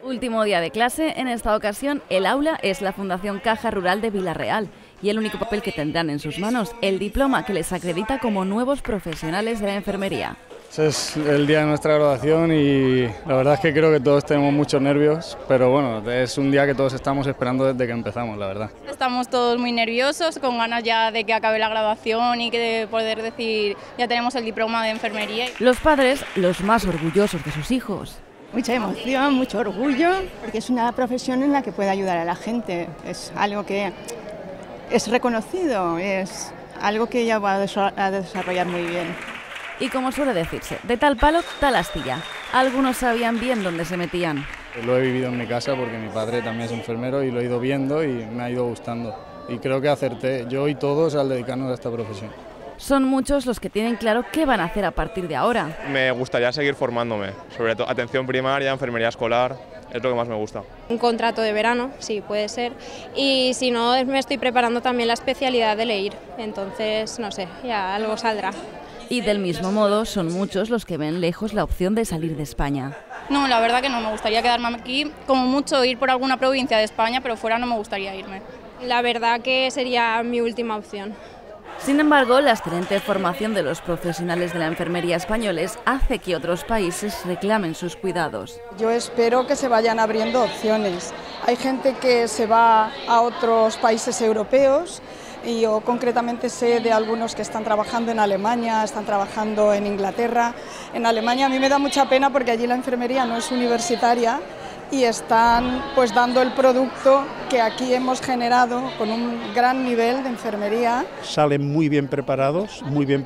Último día de clase, en esta ocasión el aula es la Fundación Caja Rural de Vila-real y el único papel que tendrán en sus manos, el diploma que les acredita como nuevos profesionales de la enfermería. Ese es el día de nuestra graduación y la verdad es que creo que todos tenemos muchos nervios, pero bueno, es un día que todos estamos esperando desde que empezamos, la verdad. Estamos todos muy nerviosos, con ganas ya de que acabe la graduación y que de poder decir ya tenemos el diploma de enfermería. Los padres, los más orgullosos de sus hijos. Mucha emoción, mucho orgullo, porque es una profesión en la que puede ayudar a la gente. Es algo que es reconocido, es algo que ella va a desarrollar muy bien. Y como suele decirse, de tal palo, tal astilla. Algunos sabían bien dónde se metían. Lo he vivido en mi casa porque mi padre también es enfermero y lo he ido viendo y me ha ido gustando. Y creo que acerté, yo y todos, al dedicarnos a esta profesión. Son muchos los que tienen claro qué van a hacer a partir de ahora. Me gustaría seguir formándome, sobre todo atención primaria, enfermería escolar, es lo que más me gusta. Un contrato de verano, sí, puede ser. Y si no, me estoy preparando también la especialidad de LEIR, entonces, no sé, ya algo saldrá. Y del mismo modo, son muchos los que ven lejos la opción de salir de España. No, la verdad que no, me gustaría quedarme aquí, como mucho ir por alguna provincia de España, pero fuera no me gustaría irme. La verdad que sería mi última opción. Sin embargo, la excelente formación de los profesionales de la enfermería españoles hace que otros países reclamen sus cuidados. Yo espero que se vayan abriendo opciones. Hay gente que se va a otros países europeos y yo concretamente sé de algunos que están trabajando en Alemania, están trabajando en Inglaterra. En Alemania a mí me da mucha pena porque allí la enfermería no es universitaria y están pues dando el producto que aquí hemos generado con un gran nivel de enfermería. Salen muy bien preparados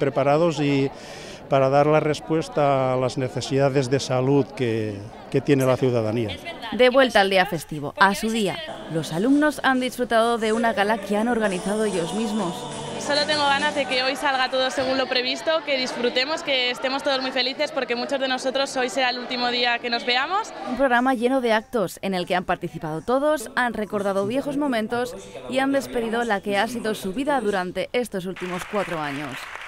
y para dar la respuesta a las necesidades de salud que tiene la ciudadanía. De vuelta al día festivo, a su día, los alumnos han disfrutado de una gala que han organizado ellos mismos. Solo tengo ganas de que hoy salga todo según lo previsto, que disfrutemos, que estemos todos muy felices porque muchos de nosotros hoy será el último día que nos veamos. Un programa lleno de actos en el que han participado todos, han recordado viejos momentos y han despedido la que ha sido su vida durante estos últimos 4 años.